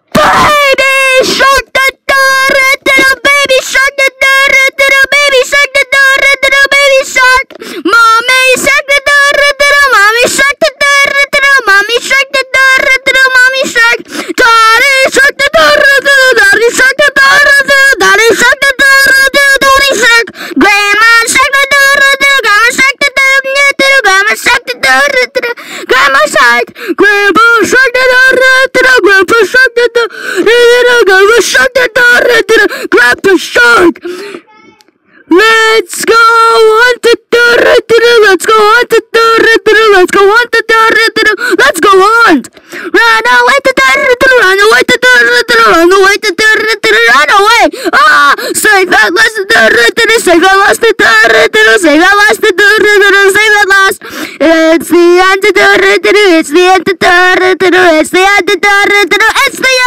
Baby shark, baby shark, baby shark, baby shark. Mommy shark, mommy shark, mommy shark, mommy shark. Daddy shark, daddy shark, daddy shark, daddy shark. Grandma shark, grandma shark, grandma shark, grandma shark, grandpa shark, grandpa shark, grandpa shark, grandpa shark. Let's go hunt the let's go hunt the let's go hunt the let's go hunt. Run away to run away to run away to run away. Ah, save at last, save at last, save at last, save at last. It's the end, it's the end, it's the end, it's the end, it's the